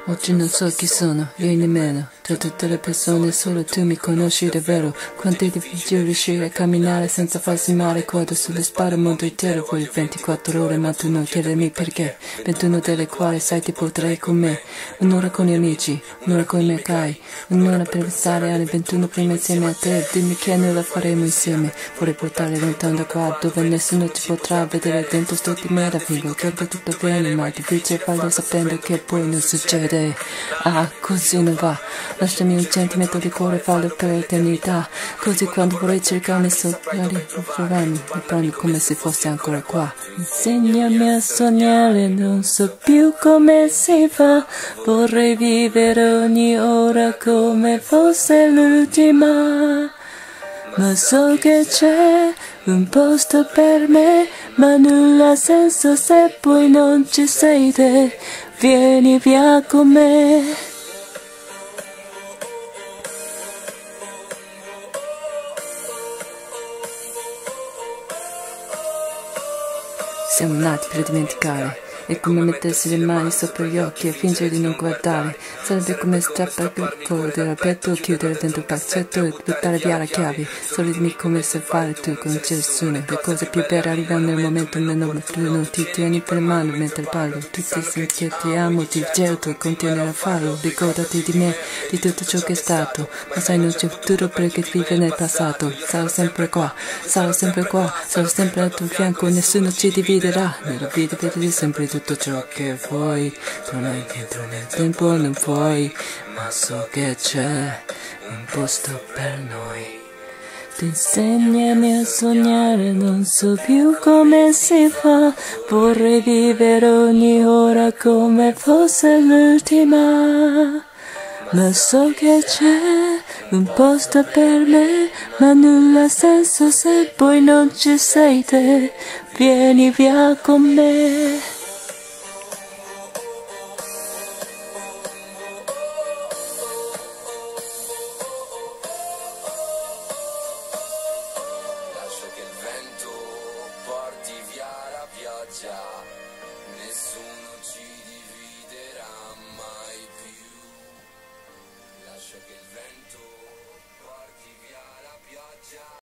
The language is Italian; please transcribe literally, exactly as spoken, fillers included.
Oggi non so chi sono, io nemmeno. Tra tutte le persone solo tu mi conosci davvero. Quanto è difficile riuscire a camminare senza farsi male. Coda sulle spalle il mondo intero. Vuoi ventiquattro ore ma tu non chiedermi perché. ventuno delle quali sai ti porterai con me. Un'ora con gli amici, un'ora con i miei cari. Un'ora per pensare alle ventuno prima insieme a te. Dimmi che noi la faremo insieme. Vorrei portare lontano da qua dove nessuno ti potrà vedere. Dentro sto di me da fingo che tutto bene. Ma è difficile farlo sapendo che poi non succede. Ah, così non va. Lasciami un centimetro di cuore, fallo per l'eternità. Così quando vorrei cercarmi sopra programmi, mi prendi come se fossi ancora qua. Insegnami a sognare, non so più come si fa. Vorrei vivere ogni ora come fosse l'ultima. Ma so che c'è un posto per me, ma nulla ha senso se poi non ci sei te. Vieni via con me. Siamo nati per dimenticare. È come mettersi le mani sopra gli occhi e fingere di non guardare. Sarebbe come strappare il collo del petto, chiudere dentro il calcetto e buttare via la chiave. Solo dimmi come sai fare tu, che non c'è nessuno. Le cose più vere arrivano nel momento meno opportuno. Ti tieni per mano mentre parlo. Tutti senti che ti amo, ti cerco e continuerai a farlo. Ricordati di me, di tutto ciò che è stato. Ma sai non c'è futuro perché vive nel passato. Sarò sempre qua, sarò sempre qua, sarò sempre al tuo fianco. Nessuno ci dividerà. Nella vita vedi sempre tu. Tutto ciò che vuoi, torna indietro nel tempo non puoi, ma so che c'è un posto per noi. Ti insegnami a sognare, non so più come si fa, vorrei vivere ogni ora come fosse l'ultima. Ma so che c'è un posto per me, ma nulla ha senso se poi non ci sei te. Vieni via con me. Porti via la pioggia, nessuno ci dividerà mai più. Lascia che il vento porti via la pioggia.